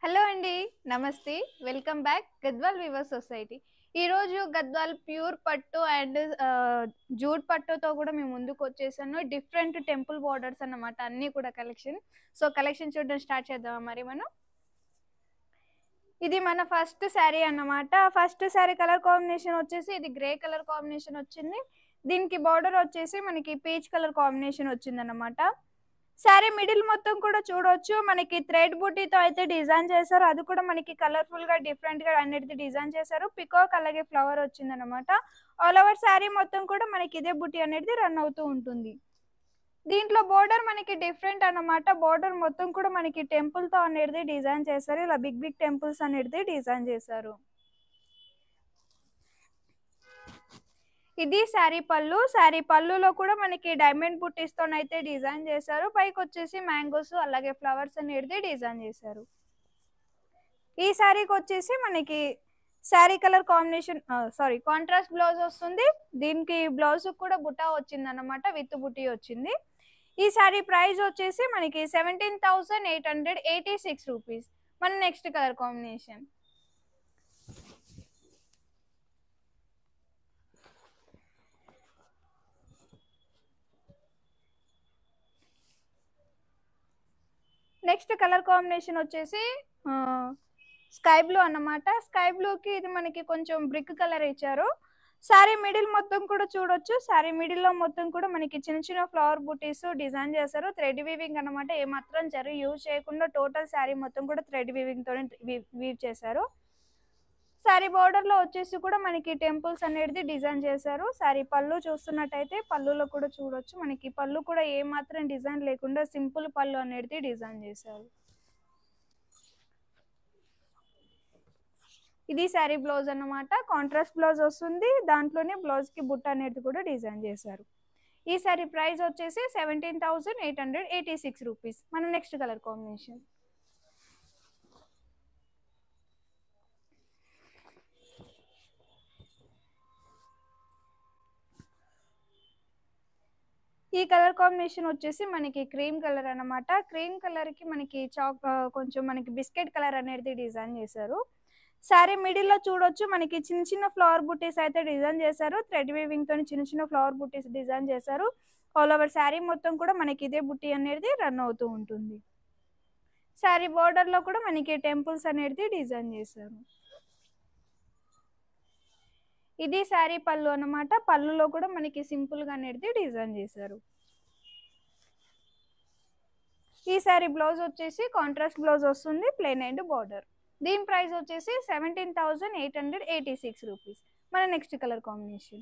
Hello అండి, నమస్తే. Welcome back Gadwal weaver society. ఈరోజు గద్వాల్ ప్యూర్ పట్టు అండ్ జూట్ పట్టుతో కూడా మేము ముందుకు వచ్చేసాను. డిఫరెంట్ టెంపుల్ బోర్డర్స్ అన్నమాట, అన్నీ కూడా కలెక్షన్. సో కలెక్షన్ చూడడం స్టార్ట్ చేద్దామా మరి మనం. ఇది మన ఫస్ట్ శారీ అన్నమాట. ఫస్ట్ శారీ కలర్ కాంబినేషన్ వచ్చేసి ఇది గ్రే కలర్ కాంబినేషన్ వచ్చింది. దీనికి బార్డర్ వచ్చేసి మనకి పీచ్ కలర్ కాంబినేషన్ వచ్చింది అన్నమాట. శారీ మిడిల్ మొత్తం కూడా చూడొచ్చు, మనకి థ్రెడ్ బూటీతో అయితే డిజైన్ చేశారు. అది కూడా మనకి కలర్ఫుల్ గా డిఫరెంట్ గా అన్నిటిది డిజైన్ చేశారు. పికాక్ అలాగే ఫ్లవర్ వచ్చింది అనమాట. ఆల్ ఓవర్ శారీ మొత్తం కూడా మనకి ఇదే బూటీ అనేది రన్ అవుతూ ఉంటుంది. దీంట్లో బోర్డర్ మనకి డిఫరెంట్ అన్నమాట. బోర్డర్ మొత్తం కూడా మనకి టెంపుల్ తో అనేది డిజైన్ చేశారు. ఇలా బిగ్ బిగ్ టెంపుల్స్ అనేది డిజైన్ చేశారు. ఇది శారీ పళ్ళు. శారీ పళ్ళులో కూడా మనకి డైమండ్ బుట్టీస్ తోనైతే డిజైన్ చేశారు. పైకి వచ్చేసి మ్యాంగోస్ అలాగే ఫ్లవర్స్ అనేది డిజైన్ చేశారు. ఈ శారీకి వచ్చేసి మనకి sari colour combination contrast blouse వస్తుంది. దీనికి బ్లౌజ్ కూడా బుటా వచ్చింది అనమాట, విత్ బుటీ వచ్చింది. ఈ శారీ ప్రైస్ వచ్చేసి మనకి 17,886 రూపీస్. మన next colour combination next colour combination వచ్చేసి స్కై బ్లూ అన్నమాట. స్కై బ్లూకి ఇది మనకి కొంచెం బ్రిక్ కలర్ ఇచ్చారు. శారీ మిడిల్ మొత్తం కూడా చూడొచ్చు. శారీ మిడిల్లో మొత్తం కూడా మనకి చిన్న చిన్న ఫ్లవర్ బూటీస్ డిజైన్ చేశారు. థ్రెడ్ వీవింగ్ అనమాట, ఏమాత్రం జరీ యూజ్ చేయకుండా టోటల్ శారీ మొత్తం కూడా థ్రెడ్ వీవింగ్ తోనే వీవ్ చేశారు. శారీ బోర్డర్ లో వచ్చేసి కూడా మనకి టెంపుల్స్ అనేది డిజైన్ చేశారు. శారీ పళ్ళు చూస్తున్నట్టయితే పళ్ళులో కూడా చూడొచ్చు, మనకి పళ్ళు కూడా ఏ మాత్రం డిజైన్ లేకుండా సింపుల్ పళ్ళు అనేది డిజైన్ చేశారు. ఇది శారీ బ్లౌజ్ అన్నమాట. కాంట్రాస్ట్ బ్లౌజ్ వస్తుంది, దాంట్లోనే బ్లౌజ్ కి బుట్ట అనేది కూడా డిజైన్ చేశారు. ఈ శారీ ప్రైస్ వచ్చేసి 17,886 రూపీస్. మన నెక్స్ట్ కలర్ కాంబినేషన్ ఈ కలర్ కాంబినేషన్ వచ్చేసి మనకి క్రీమ్ కలర్ అన్నమాట. క్రీమ్ కలర్ కి మనకి కొంచెం మనకి బిస్కెట్ కలర్ అనేది డిజైన్ చేశారు. శారీ మిడిల్ లో చూడొచ్చు, మనకి చిన్న చిన్న ఫ్లవర్ బుట్టీస్ అయితే డిజైన్ చేశారు. థ్రెడ్ వీవింగ్ తోని చిన్న చిన్న ఫ్లవర్ బుట్టీస్ డిజైన్ చేశారు. ఆల్ ఓవర్ శారీ మొత్తం కూడా మనకి ఇదే బుట్టీ అనేది రన్ అవుతూ ఉంటుంది. శారీ బోర్డర్ లో కూడా మనకి టెంపుల్స్ అనేది డిజైన్ చేశారు. ఇది శారీ పళ్ళు అన్నమాట. పళ్ళులో కూడా మనకి సింపుల్ గా అనేది డిజైన్ చేశారు. ఈ శారీ బ్లౌజ్ వచ్చేసి కాంట్రాస్ట్ బ్లౌజ్ వస్తుంది, ప్లెయిన్ అండ్ బార్డర్. దీని ప్రైస్ వచ్చేసి 17,886 రూపీస్. మన నెక్స్ట్ కలర్ కాంబినేషన్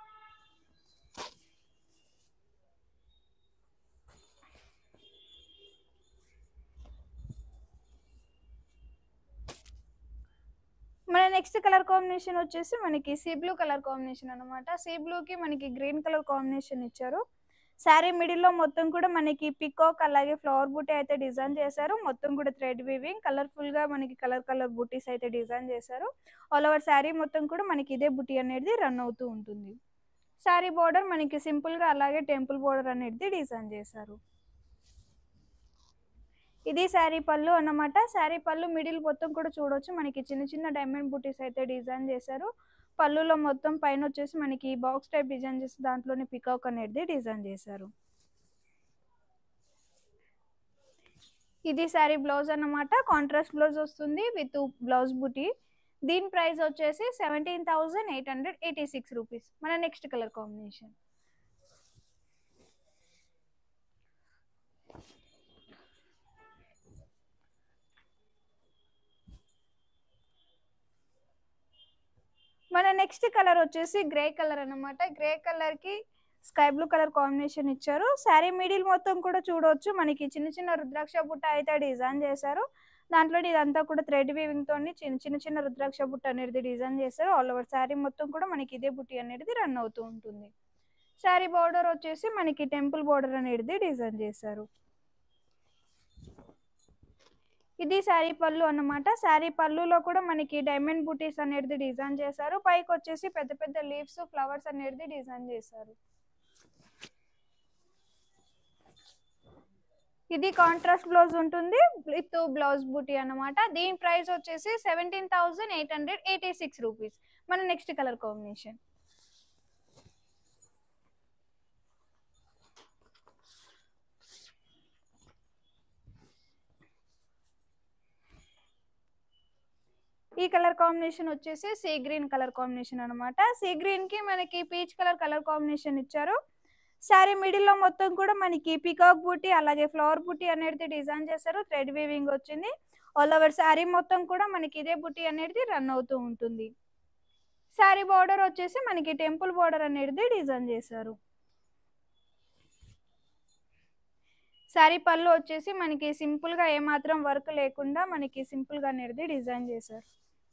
మన నెక్స్ట్ కలర్ కాంబినేషన్ వచ్చేసి మనకి సీ బ్లూ కలర్ కాంబినేషన్ అనమాట. సీ బ్లూకి మనకి గ్రీన్ కలర్ కాంబినేషన్ ఇచ్చారు. శారీ మిడిల్లో మొత్తం కూడా మనకి పికాక్ అలాగే ఫ్లవర్ బూటీ అయితే డిజైన్ చేశారు. మొత్తం కూడా థ్రెడ్ వీవింగ్ కలర్ఫుల్ గా మనకి కలర్ బూటీస్ అయితే డిజైన్ చేశారు. ఆల్ ఓవర్ శారీ మొత్తం కూడా మనకి ఇదే బూటీ అనేది రన్ అవుతూ ఉంటుంది. శారీ బోర్డర్ మనకి సింపుల్ గా అలాగే టెంపుల్ బోర్డర్ అనేది డిజైన్ చేశారు. ఇది శారీ పళ్ళు అన్నమాట. శారీ పళ్ళు మిడిల్ మొత్తం కూడా చూడొచ్చు, మనకి చిన్న చిన్న డైమండ్ బూటీస్ అయితే డిజైన్ చేశారు. పళ్ళులో మొత్తం పైన వచ్చేసి మనకి బాక్స్ టైప్ డిజైన్ చేసి దాంట్లోనే పికాక్ అనేది డిజైన్ చేశారు. ఇది శారీ బ్లౌజ్ అన్నమాట. కాంట్రాస్ట్ బ్లౌజ్ వస్తుంది విత్ బ్లౌజ్ బూటీ. దీని ప్రైస్ వచ్చేసి 17,886 రూపీస్. మన నెక్స్ట్ కలర్ కాంబినేషన్ మన నెక్స్ట్ కలర్ వచ్చేసి గ్రే కలర్ అన్నమాట. గ్రే కలర్ కి స్కై బ్లూ కలర్ కాంబినేషన్ ఇచ్చారు. శారీ మిడిల్ మొత్తం కూడా చూడవచ్చు, మనకి చిన్న చిన్న రుద్రాక్ష బుట్ట అయితే డిజైన్ చేశారు. దాంట్లో ఇదంతా కూడా థ్రెడ్ వీవింగ్ తోని చిన్న రుద్రాక్ష బుట్ట అనేది డిజైన్ చేశారు. ఆల్ ఓవర్ శారీ మొత్తం కూడా మనకి ఇదే బుట్టి అనేది రన్ అవుతూ ఉంటుంది. శారీ బోర్డర్ వచ్చేసి మనకి టెంపుల్ బోర్డర్ అనేది డిజైన్ చేశారు. ఇది శారీ పళ్ళు అన్నమాట. శారీ పళ్ళులో కూడా మనకి డైమండ్ బూటీస్ అనేది డిజైన్ చేశారు. పైకి వచ్చేసి పెద్ద పెద్ద లీవ్స్ ఫ్లవర్స్ అనేది డిజైన్ చేశారు. ఇది కాంట్రాస్ట్ బ్లౌజ్ ఉంటుంది విత్ బ్లౌజ్ బూటీ అన్నమాట. దీని ప్రైస్ వచ్చేసి 17,886 రూపీస్. మన నెక్స్ట్ కలర్ కాంబినేషన్. ఈ కలర్ కాంబినేషన్ వచ్చేసి సీ గ్రీన్ కలర్ కాంబినేషన్ అనమాట. సీ గ్రీన్ కి మనకి పీచ్ కలర్ కాంబినేషన్ ఇచ్చారు. శారీ మిడిల్ లో మొత్తం కూడా మనకి పికాక్ బూటీ అలాగే ఫ్లవర్ బూటీ అనేది డిజైన్ చేశారు. థ్రెడ్ వీవింగ్ వచ్చింది. ఆల్ ఓవర్ శారీ మొత్తం కూడా మనకి ఇదే బూటీ అనేది రన్ అవుతూ ఉంటుంది. శారీ బార్డర్ వచ్చేసి మనకి టెంపుల్ బార్డర్ అనేది డిజైన్ చేశారు. శారీ పళ్ళు వచ్చేసి మనకి సింపుల్ గా ఏమాత్రం వర్క్ లేకుండా మనకి సింపుల్ గా అనేది డిజైన్ చేశారు.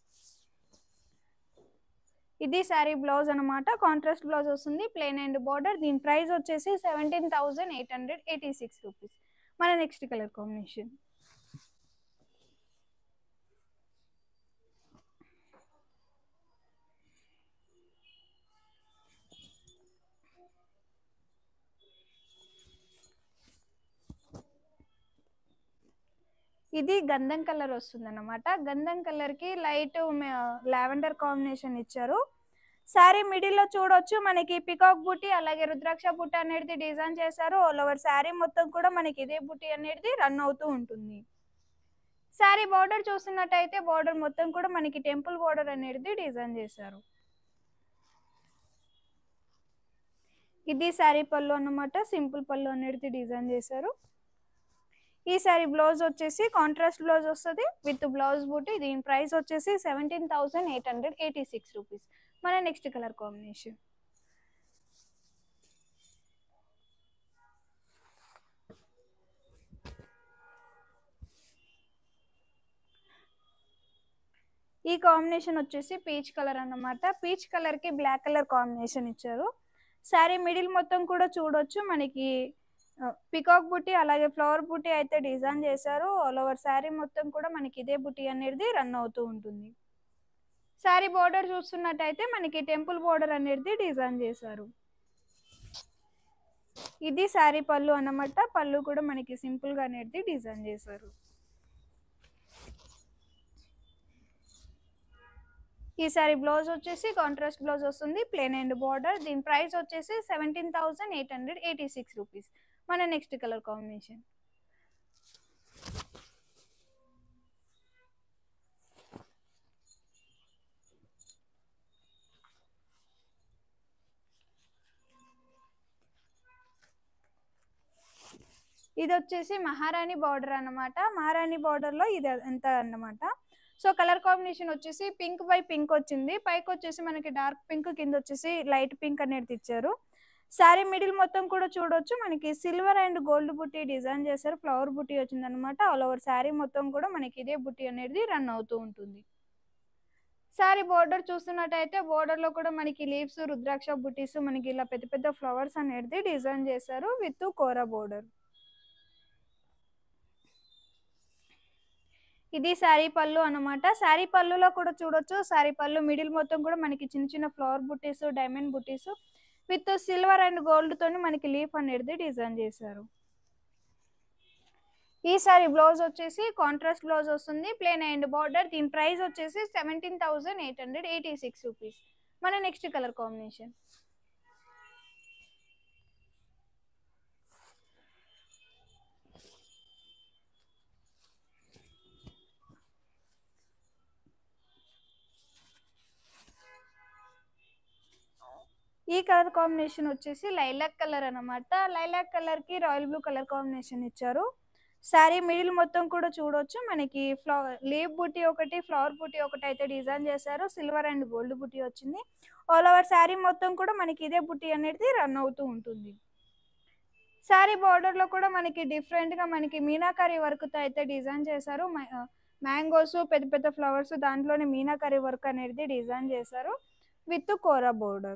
ఇది శారీ బ్లౌజ్ అనమాట. కాంట్రాస్ట్ బ్లౌజ్ వస్తుంది, ప్లెయిన్ అండ్ బార్డర్. దీని ప్రైస్ వచ్చేసి 17,886 రూపీస్. మన నెక్స్ట్ కలర్ కాంబినేషన్. ఇది గంధం కలర్ వస్తుంది అన్నమాట. గంధం కలర్ కి లైట్ లావెండర్ కాంబినేషన్ ఇచ్చారు. శారీ మిడిల్ లో చూడొచ్చు మనకి పికాక్ బూటీ అలాగే రుద్రాక్ష బూటీ అనేది డిజైన్ చేశారు. ఆల్ ఓవర్ శారీ మొత్తం కూడా మనకి ఇదే బూటీ అనేది రన్ అవుతూ ఉంటుంది. శారీ బార్డర్ చూస్తున్నట్టయితే బార్డర్ మొత్తం కూడా మనకి టెంపుల్ బార్డర్ అనేది డిజైన్ చేశారు. ఇది శారీ పళ్ళు అన్నమాట. సింపుల్ పళ్ళు అనేది డిజైన్ చేశారు. ఈ శారీ బ్లౌజ్ వచ్చేసి కాంట్రాస్ట్ బ్లౌజ్ వస్తుంది విత్ బ్లౌజ్ బూటీ. దీని ప్రైస్ వచ్చేసి 17,886 రూపీస్. మన నెక్స్ట్ కలర్ కాంబినేషన్. ఈ కాంబినేషన్ వచ్చేసి పీచ్ కలర్ అన్నమాట. పీచ్ కలర్ కి బ్లాక్ కలర్ కాంబినేషన్ ఇచ్చారు. శారీ మిడిల్ మొత్తం కూడా చూడొచ్చు మనకి పికాక్ బుట్టి అలాగే ఫ్లవర్ బుట్టి అయితే డిజైన్ చేశారు. ఆల్ ఓవర్ శారీ మొత్తం కూడా మనకి ఇదే బుట్టి అనేది రన్ అవుతూ ఉంటుంది. శారీ బోర్డర్ చూస్తున్నట్టయితే మనకి టెంపుల్ బోర్డర్ అనేది డిజైన్ చేశారు. ఇది శారీ పళ్ళు అన్నమాట. పళ్ళు కూడా మనకి సింపుల్ గా అనేది డిజైన్ చేశారు. ఈ సారీ బ్లౌజ్ వచ్చేసి కాంట్రాస్ట్ బ్లౌజ్ వస్తుంది, ప్లెయిన్ అండ్ బార్డర్. దీని ప్రైస్ వచ్చేసి 17,886 రూపీస్. మన నెక్స్ట్ కలర్ కాంబినేషన్. ఇది వచ్చేసి మహారాణి బార్డర్ అన్నమాట. మహారాణి బార్డర్ లో ఇది ఎంత అన్నమాట. సో కలర్ కాంబినేషన్ వచ్చేసి పింక్ బై పింక్ వచ్చింది. పైకి వచ్చేసి మనకి డార్క్ పింక్, కింద వచ్చేసి లైట్ పింక్ అనేది ఇచ్చారు. శారీ మిడిల్ మొత్తం కూడా చూడొచ్చు మనకి silver and gold butti design చేశారు. ఫ్లవర్ బుట్టి వచ్చింది అనమాట. ఆల్ ఓవర్ శారీ మొత్తం కూడా మనకి ఇదే బుట్టి అనేది రన్ అవుతూ ఉంటుంది. శారీ బోర్డర్ చూస్తున్నట్టయితే బోర్డర్ లో కూడా మనకి లీవ్స్, రుద్రాక్ష బుట్టీస్, మనకి ఇలా పెద్ద పెద్ద ఫ్లవర్స్ అనేది డిజైన్ చేశారు విత్ కోరా బోర్డర్. ఇది శారీ పళ్ళు అన్నమాట. శారీ పళ్ళులో కూడా చూడొచ్చు, శారీ పళ్ళు మిడిల్ మొత్తం కూడా మనకి చిన్న చిన్న flower buttis, diamond buttis with silver and gold తోని మనకి లీఫ్ అనేది డిజైన్ చేశారు. ఈ సారీ బ్లౌజ్ వచ్చేసి కాంట్రాస్ట్ బ్లౌజ్ వస్తుంది, ప్లెయిన్ అండ్ బార్డర్. దీని ప్రైస్ వచ్చేసి 17,886 రూపీస్. మన నెక్స్ట్ కలర్ కాంబినేషన్. ఈ కలర్ కాంబినేషన్ వచ్చేసి లైలాక్ కలర్ అన్నమాట. లైలాక్ కలర్ కి రాయల్ బ్లూ కలర్ కాంబినేషన్ ఇచ్చారు. శారీ మిడిల్ మొత్తం కూడా చూడొచ్చు మనకి లీవ్ బుట్టి ఒకటి, ఫ్లవర్ బుట్టి ఒకటి అయితే డిజైన్ చేశారు. సిల్వర్ అండ్ గోల్డ్ బుట్టి వచ్చింది. ఆల్ ఓవర్ శారీ మొత్తం కూడా మనకి ఇదే బుట్టి అనేది రన్ అవుతూ ఉంటుంది. శారీ బార్డర్ లో కూడా మనకి డిఫరెంట్ గా మనకి మీనాకరీ వర్క్ తో అయితే డిజైన్ చేశారు. మ్యాంగోస్, పెద్ద పెద్ద ఫ్లవర్స్, దాంట్లోనే మీనాకరీ వర్క్ అనేది డిజైన్ చేశారు విత్ కోరా బోర్డర్.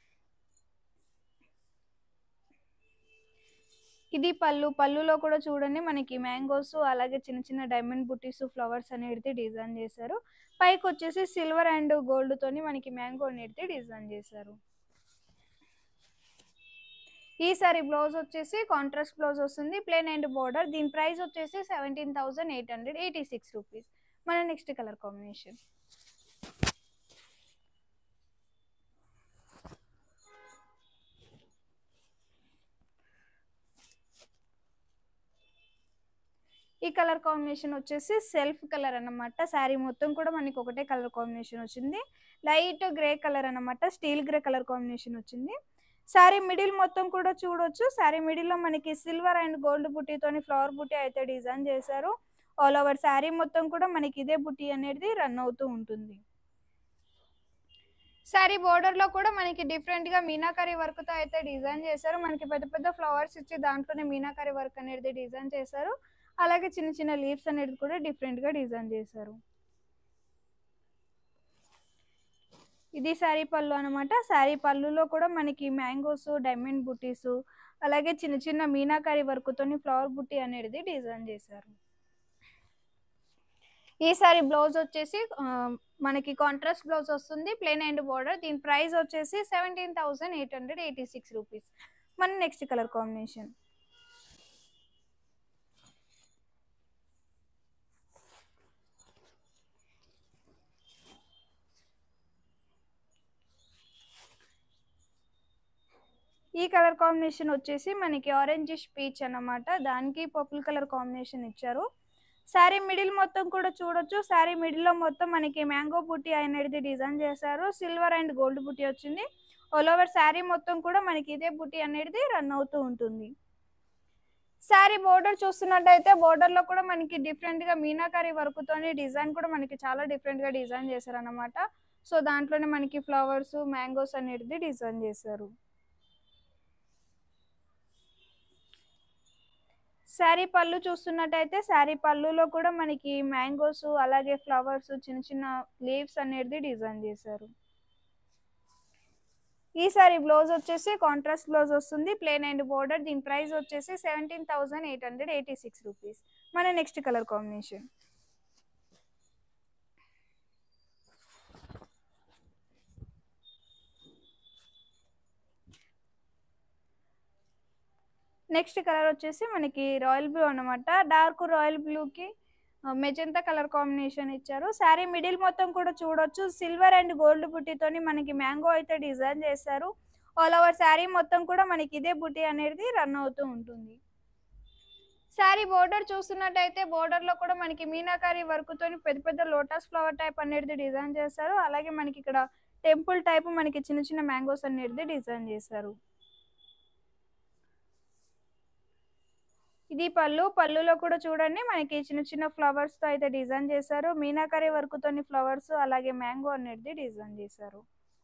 ఇది పళ్ళు. పళ్ళులో కూడా చూడండి మనకి మ్యాంగోస్ అలాగే చిన్న చిన్న డైమండ్ బుట్టీస్, ఫ్లవర్స్ అనేది డిజైన్ చేశారు. పైకి వచ్చేసి సిల్వర్ అండ్ గోల్డ్ తోని మనకి మ్యాంగో అనేది డిజైన్ చేశారు. ఈ సారీ బ్లౌజ్ వచ్చేసి కాంట్రాస్ట్ బ్లౌజ్ వస్తుంది, ప్లెయిన్ అండ్ బోర్డర్. దీని ప్రైస్ వచ్చేసి 17,886 రూపీస్. మన నెక్స్ట్ కలర్ కాంబినేషన్. ఈ కలర్ కాంబినేషన్ వచ్చేసి సెల్ఫ్ కలర్ అన్నమాట. శారీ మొత్తం కూడా మనకి ఒకటే కలర్ కాంబినేషన్ వచ్చింది. లైట్ గ్రే కలర్ అన్నమాట, స్టీల్ గ్రే కలర్ కాంబినేషన్ వచ్చింది. శారీ మిడిల్ మొత్తం కూడా చూడొచ్చు. శారీ మిడిల్లో మనకి సిల్వర్ అండ్ గోల్డ్ బుట్టీతోని ఫ్లవర్ బుట్టీ అయితే డిజైన్ చేశారు. ఆల్ ఓవర్ శారీ మొత్తం కూడా మనకి ఇదే బుట్టీ అనేది రన్ అవుతూ ఉంటుంది. శారీ బోర్డర్లో కూడా మనకి డిఫరెంట్గా మీనాకరీ వర్క్తో అయితే డిజైన్ చేశారు. మనకి పెద్ద పెద్ద ఫ్లవర్స్ ఇచ్చి దాంట్లోనే మీనాకరీ వర్క్ అనేది డిజైన్ చేశారు. అలాగే చిన్న చిన్న లీవ్స్ అనేది కూడా డిఫరెంట్గా డిజైన్ చేశారు. ఇది శారీ పళ్ళు అనమాట. శారీ పళ్ళులో కూడా మనకి మ్యాంగోస్, డైమండ్ బుట్టీస్, అలాగే చిన్న చిన్న మీనాకరీ వర్క్తోని ఫ్లవర్ బుట్టి అనేది డిజైన్ చేశారు. ఈ సారీ బ్లౌజ్ వచ్చేసి మనకి కాంట్రాస్ట్ బ్లౌజ్ వస్తుంది, ప్లెయిన్ అండ్ బోర్డర్. దీని ప్రైస్ వచ్చేసి 17,886 రూపీస్. మన నెక్స్ట్ కలర్ కాంబినేషన్. ఈ కలర్ కాంబినేషన్ వచ్చేసి మనకి ఆరెంజిష్ పీచ్ అన్నమాట. దానికి పర్పుల్ కలర్ కాంబినేషన్ ఇచ్చారు. శారీ మిడిల్ మొత్తం కూడా చూడొచ్చు. శారీ మిడిల్లో మొత్తం మనకి మ్యాంగో బుట్టి అనేది డిజైన్ చేశారు. సిల్వర్ అండ్ గోల్డ్ బుట్టి వచ్చింది. ఆల్ ఓవర్ శారీ మొత్తం కూడా మనకి ఇదే బుట్టి అనేది రన్ అవుతూ ఉంటుంది. శారీ బోర్డర్ చూస్తున్నట్టయితే బోర్డర్లో కూడా మనకి డిఫరెంట్గా మీనాకరీ వర్క్తోని డిజైన్ కూడా మనకి చాలా డిఫరెంట్గా డిజైన్ చేశారు అన్నమాట. సో దాంట్లోనే మనకి ఫ్లవర్స్, మ్యాంగోస్ అనేది డిజైన్ చేశారు. శారీ పళ్ళు చూస్తున్నట్టయితే శారీ పళ్ళులో కూడా మనకి మ్యాంగోస్, అలాగే ఫ్లవర్స్, చిన్న చిన్న లీవ్స్ అనేది డిజైన్ చేశారు. ఈ సారీ బ్లౌజ్ వచ్చేసి కాంట్రాస్ట్ బ్లౌజ్ వస్తుంది, ప్లెయిన్ అండ్ బోర్డర్. దీని ప్రైస్ వచ్చేసి 17,886 రూపీస్. మన next colour combination. Next colour వచ్చేసి మనకి రాయల్ బ్లూ అనమాట. డార్క్ రాయల్ బ్లూకి మెజంతా కలర్ కాంబినేషన్ ఇచ్చారు. శారీ మిడిల్ మొత్తం కూడా చూడొచ్చు. సిల్వర్ అండ్ గోల్డ్ బుట్టీతోని మనకి మ్యాంగో అయితే డిజైన్ చేశారు. ఆల్ ఓవర్ శారీ మొత్తం కూడా మనకి ఇదే బుట్టి అనేది రన్ అవుతూ ఉంటుంది. శారీ బోర్డర్ చూస్తున్నట్టయితే బోర్డర్లో కూడా మనకి మీనాకరీ వర్క్తోని పెద్ద పెద్ద లోటస్ ఫ్లవర్ టైప్ అనేది డిజైన్ చేశారు. అలాగే మనకి ఇక్కడ టెంపుల్ టైప్ మనకి చిన్న చిన్న మ్యాంగోస్ అనేది డిజైన్ చేశారు. ఇది పళ్ళు. పళ్ళులో కూడా చూడండి మనకి చిన్న చిన్న ఫ్లవర్స్తో అయితే డిజైన్ చేశారు. మీనాకరీ వర్క్తోని ఫ్లవర్స్, అలాగే మ్యాంగో అనేది డిజైన్ చేశారు.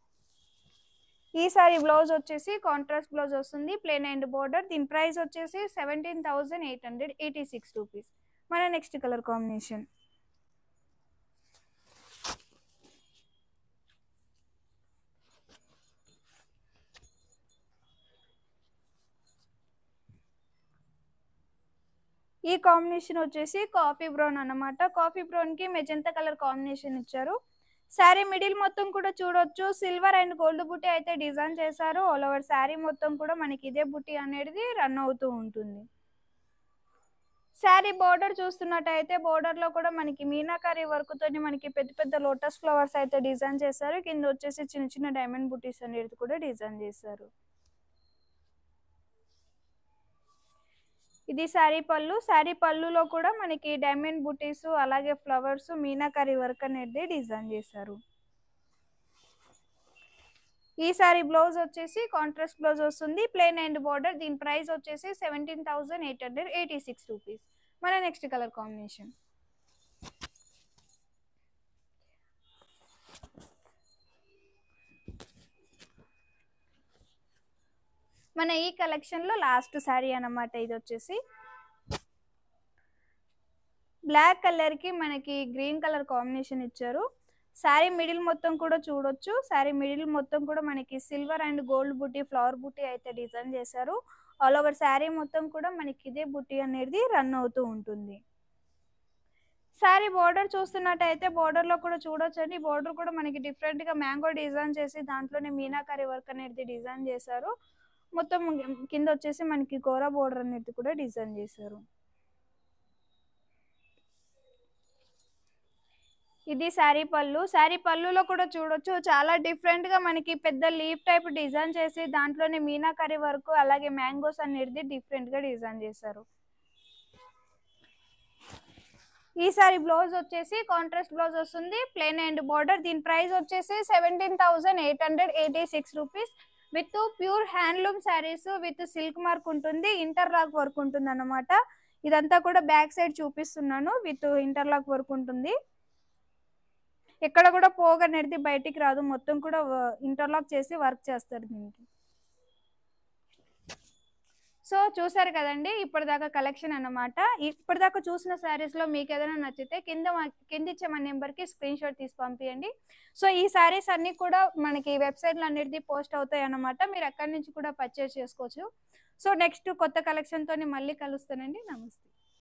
ఈ సారీ బ్లౌజ్ వచ్చేసి కాంట్రాస్ట్ బ్లౌజ్ వస్తుంది, ప్లెయిన్ అండ్ బోర్డర్. దీని ప్రైస్ వచ్చేసి 17,886 రూపీస్. మన నెక్స్ట్ కలర్ కాంబినేషన్. ఈ కాంబినేషన్ వచ్చేసి కాఫీ బ్రౌన్ అన్నమాట. కాఫీ బ్రౌన్కి మెజంతా కలర్ కాంబినేషన్ ఇచ్చారు. శారీ మిడిల్ మొత్తం కూడా చూడొచ్చు. సిల్వర్ అండ్ గోల్డ్ బుట్టి అయితే డిజైన్ చేశారు. ఆల్ ఓవర్ శారీ మొత్తం కూడా మనకి ఇదే బుట్టి అనేది రన్ అవుతూ ఉంటుంది. శారీ బోర్డర్ చూస్తున్నట్టయితే బోర్డర్లో కూడా మనకి మీనాకరీ వర్క్తో మనకి పెద్ద పెద్ద లోటస్ ఫ్లవర్స్ అయితే డిజైన్ చేశారు. కింద వచ్చేసి చిన్న చిన్న డైమండ్ బుట్టీస్ అనేది కూడా డిజైన్ చేశారు. ఇది శారీ పళ్ళు. శారీ పళ్ళులో కూడా మనకి డైమండ్ బుటీస్, అలాగే ఫ్లవర్స్, మీనాకరీ వర్క్ అనేది డిజైన్ చేశారు. ఈ సారీ బ్లౌజ్ వచ్చేసి కాంట్రాస్ట్ బ్లౌజ్ వస్తుంది, ప్లెయిన్ అండ్ బోర్డర్. దీని ప్రైస్ వచ్చేసి 17,886 రూపీస్. మన నెక్స్ట్ కలర్ కాంబినేషన్. మన ఈ కలెక్షన్లో లాస్ట్ శారీ అన్నమాట. ఇది వచ్చేసి బ్లాక్ కలర్కి మనకి గ్రీన్ కలర్ కాంబినేషన్ ఇచ్చారు. శారీ మిడిల్ మొత్తం కూడా చూడొచ్చు. శారీ మిడిల్ మొత్తం కూడా మనకి silver and gold butti, flower butti అయితే డిజైన్ చేశారు. ఆల్ ఓవర్ శారీ మొత్తం కూడా మనకి ఇదే బుట్టి అనేది రన్ అవుతూ ఉంటుంది. శారీ బోర్డర్ చూస్తున్నట్టయితే బోర్డర్లో కూడా చూడొచ్చండి. బోర్డర్ కూడా మనకి డిఫరెంట్గా మ్యాంగో డిజైన్ చేసి దాంట్లోనే మీనాకరీ వర్క్ అనేది డిజైన్ చేశారు. మొత్తం కింద వచ్చేసి మనకి కోరా బోర్డర్ అనేది కూడా డిజైన్ చేశారు. ఇది శారీ పళ్ళు. శారీ పళ్ళులో కూడా చూడొచ్చు చాలా డిఫరెంట్ గా మనకి పెద్ద లీఫ్ టైప్ డిజైన్ చేసి దాంట్లోనే మీనాకరీ వర్క్ అలాగే మ్యాంగోస్ అనేది డిఫరెంట్ గా డిజైన్ చేశారు. ఈ సారీ బ్లౌజ్ వచ్చేసి కాంట్రాస్ట్ బ్లౌజ్ వస్తుంది, ప్లెయిన్ అండ్ బార్డర్. దీని ప్రైస్ వచ్చేసి 17,886 rupees with pure handloom saris with silk mark ఉంటుంది, ఇంటర్లాక్ వర్క్ ఉంటుంది అన్నమాట. ఇదంతా కూడా బ్యాక్ సైడ్ చూపిస్తున్నాను, విత్ ఇంటర్లాక్ వర్క్ ఉంటుంది. ఎక్కడ కూడా పోగ అనేది బయటికి రాదు, మొత్తం కూడా ఇంటర్లాక్ చేసి వర్క్ చేస్తారు దీనికి. సో చూసారు కదండి ఇప్పటిదాకా కలెక్షన్ అన్నమాట. ఇప్పటిదాకా చూసిన శారీస్ లో మీకు ఏదైనా నచ్చితే కింద ఇచ్చే మన నెంబర్ కి స్క్రీన్ షాట్ తీసి పంపించండి. సో ఈ శారీస్ అన్ని కూడా మనకి వెబ్సైట్ లో అన్నిటిది పోస్ట్ అవుతాయి అన్నమాట, మీరు అక్కడి నుంచి కూడా పర్చేస్ చేసుకోవచ్చు. సో నెక్స్ట్ కొత్త కలెక్షన్ తోని మళ్ళీ కలుస్తానండి. నమస్తే.